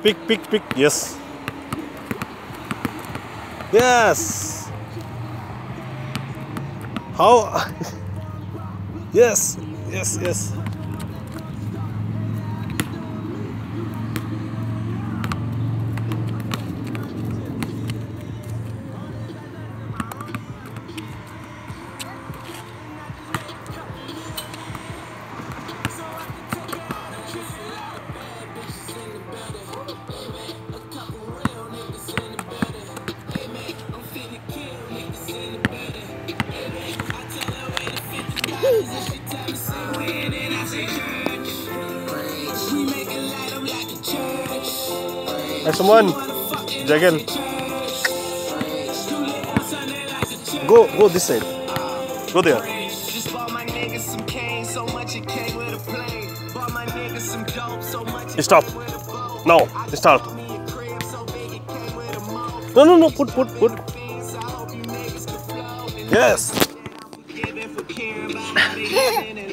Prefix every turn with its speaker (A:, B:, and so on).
A: Pick. Yes. Yes. How? Yes. Hey, someone, Jagan, go this side. Go there. Stop. Now, start. No. Put. Yes.